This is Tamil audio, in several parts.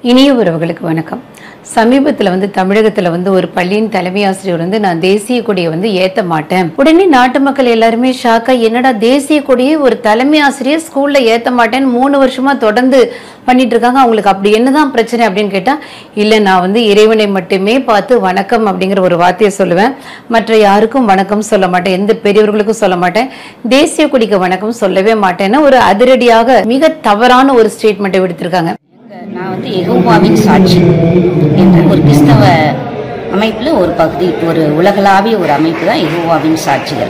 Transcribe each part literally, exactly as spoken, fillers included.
இனிய உறவுகளுக்கு வணக்கம். சமீபத்தில் வந்து தமிழகத்தில் வந்து ஒரு பள்ளியின் தலைமை ஆசிரியர் வந்து நான் தேசிய கொடியை வந்து ஏற்ற மாட்டேன். உடனே நாட்டு மக்கள் எல்லாருமே ஷாக்கா, என்னடா தேசிய கொடியை ஒரு தலைமை ஆசிரியர் ஸ்கூல்ல ஏற்ற மாட்டேன்னு மூணு வருஷமா தொடர்ந்து பண்ணிட்டு இருக்காங்க, அவங்களுக்கு அப்படி என்னதான் பிரச்சனை அப்படின்னு கேட்டா, இல்லை நான் வந்து இறைவனை மட்டுமே பார்த்து வணக்கம் அப்படிங்கிற ஒரு வார்த்தையை சொல்லுவேன், மற்ற யாருக்கும் வணக்கம் சொல்ல மாட்டேன், எந்த பெரியவர்களுக்கும் சொல்ல மாட்டேன், தேசிய கொடிக்கு வணக்கம் சொல்லவே மாட்டேன்னு ஒரு அதிரடியாக மிக தவறான ஒரு ஸ்டேட்மெண்ட்டை விடுத்திருக்காங்க. நான் வந்து யெகோவாவின் சாட்சி என்ற ஒரு கிறிஸ்தவ அமைப்பில் ஒரு பகுதி, ஒரு உலகளாவிய ஒரு அமைப்பு தான் யெகோவாவின் சாட்சிகள்.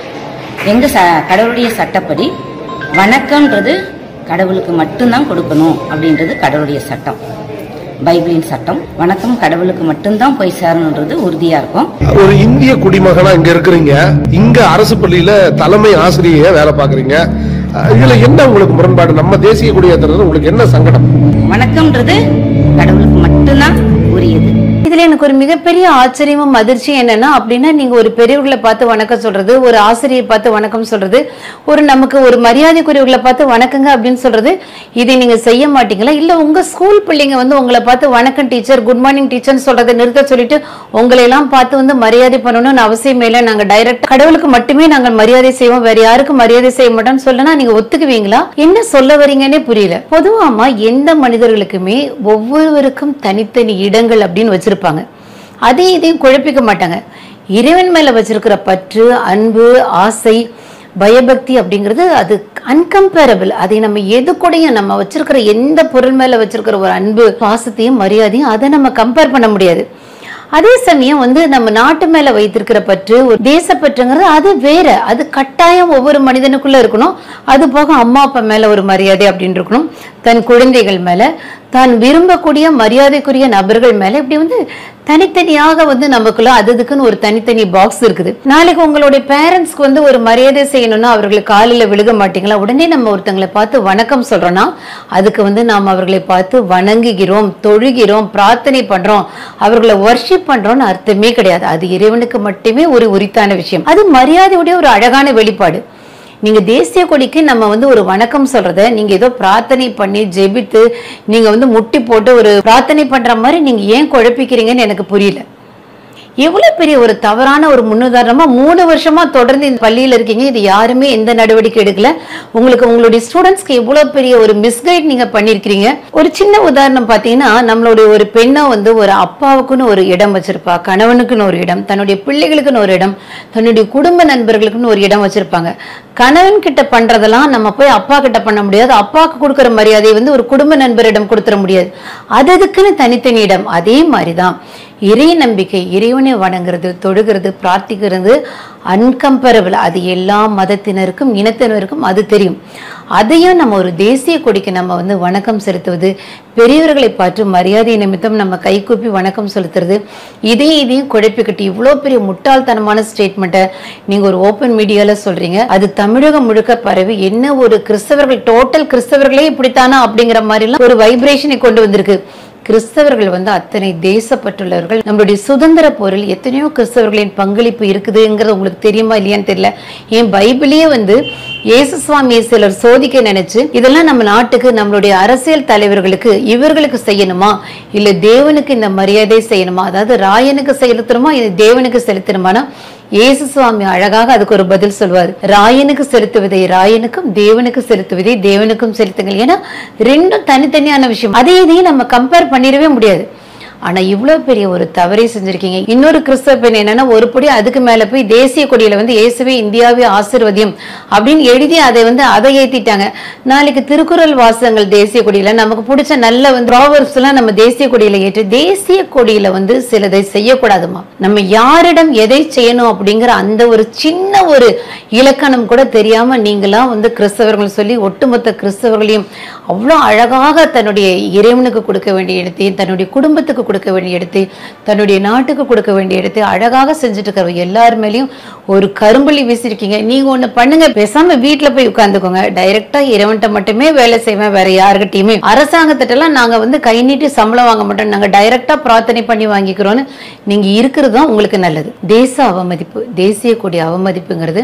எங்க ச கடவுளுடைய சட்டப்படி வணக்கம்ன்றது கடவுளுக்கு மட்டும்தான் கொடுக்கணும் அப்படின்றது கடவுளுடைய சட்டம், பைபிளின் சட்டம். வணக்கம் கடவுளுக்கு மட்டும்தான் போய் சேரணுன்றது உறுதியா இருக்கும். ஒரு இந்திய குடிமகனா இங்க இருக்கிறீங்க, இங்க அரசு பள்ளியில தலைமை ஆசிரியையா வேலை பாக்குறீங்க, இதுல என்ன உங்களுக்கு முரண்பாடு? நம்ம தேசிய கொடி ஏத்துறது உங்களுக்கு என்ன சங்கடம்? வணக்கம்ன்றது கடவுளுக்கு மட்டும்தான் உரியது. இதுல எனக்கு ஒரு மிகப்பெரிய ஆச்சரியமும் அதிர்ச்சி என்னன்னா, அப்படின்னா நீங்க ஒரு பெரியவர்களை பார்த்து வணக்கம் சொல்றது, ஒரு ஆசிரியை பார்த்து வணக்கம் சொல்றது, ஒரு நமக்கு ஒரு மரியாதைக்குரியவர்களை பார்த்து வணக்கங்க அப்படின்னு சொல்றது, இதை நீங்க செய்ய மாட்டீங்களா? இல்ல உங்க ஸ்கூல் பிள்ளைங்க வந்து உங்களை பார்த்து வணக்கம் டீச்சர், குட் மார்னிங் டீச்சர்னு சொல்றதை நிறுத்த சொல்லிட்டு உங்களை எல்லாம் பார்த்து வந்து மரியாதை பண்ணணும்னு அவசியம் இல்லை, நாங்க டைரக்ட் கடவுளுக்கு மட்டுமே நாங்கள் மரியாதை செய்வோம், வேற யாருக்கும் மரியாதை செய்ய மாட்டோம்னு சொல்லனா நீங்க ஒத்துக்குவீங்களா? என்ன சொல்ல வரீங்கன்னே புரியல. பொதுவாமா எந்த மனிதர்களுக்குமே ஒவ்வொருவருக்கும் தனித்தனி இடங்கள் அப்படின்னு வச்சிருப்பாங்க, அதையும் இதையும் குழப்பிக்க மாட்டாங்க. இறைவன் மேல வச்சிருக்கிற பற்று, அன்பு, ஆசை, பயபக்தி அப்படிங்கிறது அது அன்கம்பேரபிள். அதை நம்ம எது கூடயும் நம்ம வச்சிருக்கிற எந்த பொருள் மேல வச்சிருக்கிற ஒரு அன்பு, பாசத்தையும் மரியாதையும் அதை நம்ம கம்பேர் பண்ண முடியாது. அதே சமயம் வந்து நம்ம நாட்டு மேல வைத்திருக்கிற பற்று, ஒரு தேசப்பற்றுங்கிறது அது வேற, அது கட்டாயம் ஒவ்வொரு மனிதனுக்குள்ள இருக்கணும். அது போக அம்மா அப்பா மேல ஒரு மரியாதை அப்படின்னு இருக்கணும், தன் குழந்தைகள் மேல, தான் விரும்பக்கூடிய மரியாதைக்குரிய நபர்கள் மேல, இப்படி வந்து தனித்தனியாக வந்து நமக்குள்ள அதுக்குன்னு ஒரு தனித்தனி பாக்ஸ் இருக்குது. நாளைக்கு உங்களுடைய பேரண்ட்ஸ்க்கு வந்து ஒரு மரியாதை செய்யணும்னா அவர்களுக்கு காலில் விழுக மாட்டீங்களா? உடனே நம்ம ஒருத்தங்களை பார்த்து வணக்கம் சொல்றோம்னா அதுக்கு வந்து நாம் அவர்களை பார்த்து வணங்குகிறோம், தொழுகிறோம், பிரார்த்தனை பண்றோம், அவர்களை வர்ஷிப் பண்றோம்னு அர்த்தமே கிடையாது. அது இறைவனுக்கு மட்டுமே ஒரு உரித்தான விஷயம். அது மரியாதையுடைய ஒரு அழகான வெளிப்பாடு. நீங்க தேசிய கொடிக்கு நம்ம வந்து ஒரு வணக்கம் சொல்றத நீங்க ஏதோ பிரார்த்தனை பண்ணி ஜெபித்து நீங்க வந்து முட்டி போட்டு ஒரு பிரார்த்தனை பண்ற மாதிரி நீங்க ஏன் குழப்பிக்கிறீங்கன்னு எனக்கு புரியல. எவ்வளவு பெரிய ஒரு தவறான ஒரு முன்னுதாரணமா மூணு வருஷமா தொடர்ந்து இந்த பள்ளியில இருக்கீங்க, இது யாருமே எந்த நடவடிக்கை எடுக்கல. உங்களுக்கு உங்களுடைய ஸ்டூடெண்ட்ஸ்க்கு எவ்வளவு பெரிய ஒரு மிஸ்கைட் நீங்க பண்ணிருக்கீங்க. ஒரு சின்ன உதாரணம் பாத்தீங்கன்னா, நம்மளுடைய ஒரு பெண்ணை வந்து ஒரு அப்பாவுக்குன்னு ஒரு இடம் வச்சிருப்பா, கணவனுக்குன்னு ஒரு இடம், தன்னுடைய பிள்ளைகளுக்குன்னு ஒரு இடம், தன்னுடைய குடும்ப நண்பர்களுக்குன்னு ஒரு இடம் வச்சிருப்பாங்க. கணவன் கிட்ட பண்றதெல்லாம் நம்ம போய் அப்பா கிட்ட பண்ண முடியாது, அப்பாவுக்கு கொடுக்குற மரியாதையை வந்து ஒரு குடும்ப நண்பரிடம் கொடுத்துட முடியாது, அது அதுக்குன்னு தனித்தனி இடம். அதே மாதிரிதான் இறை நம்பிக்கை, இறைவனை வணங்குறது, தொழுகிறது, பிரார்த்திக்கிறது அன்கம்பேரபிள். அது எல்லா மதத்தினருக்கும் இனத்தினருக்கும் அது தெரியும். அதையும் நம்ம ஒரு தேசிய கொடிக்கு நம்ம வந்து வணக்கம் செலுத்துவது, பெரியவர்களை பார்த்து மரியாதை நிமித்தம் நம்ம கைகூப்பி வணக்கம் செலுத்துறது, இதையும் இதையும் குழப்பிக்கிட்டு இவ்வளோ பெரிய முட்டாள்தனமான ஸ்டேட்மெண்ட்டை நீங்க ஒரு ஓப்பன் மீடியால சொல்றீங்க. அது தமிழகம் முழுக்க பரவி என்ன ஒரு கிறிஸ்தவர்கள், டோட்டல் கிறிஸ்தவர்களே இப்படித்தானா அப்படிங்கிற மாதிரிலாம் ஒரு வைப்ரேஷனை கொண்டு வந்திருக்கு. கிறிஸ்தவர்கள் வந்து அத்தனை தேசப்பட்டுள்ளவர்கள். நம்மளுடைய சுதந்திர போரில் எத்தனையோ கிறிஸ்தவர்களின் பங்களிப்பு இருக்குதுங்கிறது உங்களுக்கு தெரியுமா இல்லையான்னு தெரியல. ஏன் பைபிளையே வந்து இயேசு சுவாமியை சிலர் சோதிக்க நினைச்சு, இதெல்லாம் நம்ம நாட்டுக்கு, நம்மளுடைய அரசியல் தலைவர்களுக்கு, இவர்களுக்கு செய்யணுமா இல்ல தேவனுக்கு இந்த மரியாதை செய்யணுமா, அதாவது ராயனுக்கு செலுத்தணுமா இது தேவனுக்கு செலுத்தணுமானா இயேசு சுவாமி அழகாக அதுக்கு ஒரு பதில் சொல்வார். ராயனுக்கு செலுத்துவதை ராயனுக்கும், தேவனுக்கு செலுத்துவதை தேவனுக்கும் செலுத்துங்கள். ஏன்னா ரெண்டும் தனித்தனியான விஷயம். அதே இதையும் நம்ம கம்பேர் பண்ணிடவே முடியாது. ஆனா இவ்வளவு பெரிய ஒரு தவறை செஞ்சிருக்கீங்க. இன்னொரு கிறிஸ்தவ பெண் என்னன்னா, ஒரு படி அதுக்கு மேல போய் தேசிய கொடியில வந்து இயேசுவே இந்தியாவே ஆசீர்வதியும் அப்படின்னு எழுதி அதை வந்து அதை ஏத்திட்டாங்க. நாளைக்கு திருக்குறள் வாசகங்கள் தேசிய கொடியில, நமக்கு பிடிச்ச நல்ல வந்து ப்ராவர்ப்ஸ் எல்லாம் நம்ம தேசிய கொடியில ஏற்று, தேசிய கொடியில வந்து சிலதை செய்யக்கூடாதுமா. நம்ம யாரிடம் எதை செய்யணும் அப்படிங்கிற அந்த ஒரு சின்ன ஒரு இலக்கணம் கூட தெரியாம நீங்களாம் வந்து கிறிஸ்தவர்கள் சொல்லி ஒட்டுமொத்த கிறிஸ்தவர்களையும் அவ்வளோ அழகாக தன்னுடைய இறைவனுக்கு கொடுக்க வேண்டிய இடத்தையும், தன்னுடைய குடும்பத்துக்கு கொடுக்க வேண்டிய இடத்தை, தன்னுடைய நாட்டுக்கு கொடுக்க வேண்டிய இடத்தை அழகாக செஞ்சுட்டு இருக்கிற எல்லார் மேலேயும் ஒரு கரும்புள்ளி வீசிருக்கீங்க. நீங்க ஒண்ணு பண்ணுங்க, பேசாம வீட்டுல போய் உட்காந்துக்கோங்க, டைரக்டா இறைவன்ட்ட மட்டுமே வேலை செய்வேன், வேற யாருக்கிட்டையுமே அரசாங்கத்திட்ட எல்லாம் நாங்க வந்து கை நீட்டி சம்பளம் வாங்க மாட்டோம், நாங்க டைரக்டா பிரார்த்தனை பண்ணி வாங்கிக்கிறோம்னு நீங்க இருக்கிறது தான் உங்களுக்கு நல்லது. தேச அவமதிப்பு, தேசிய கொடி அவமதிப்புங்கிறது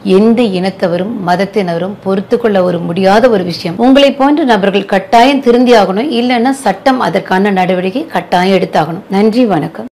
எந்த இனத்தவரும் மதத்தினரும் பொறுத்து கொள்ள ஒரு முடியாத ஒரு விஷயம். உங்களை போன்ற நபர்கள் கட்டாயம் திருந்தி ஆகணும், இல்லைன்னா சட்டம் அதற்கான நடவடிக்கை கட்டாயம் எடுத்தாகணும். நன்றி, வணக்கம்.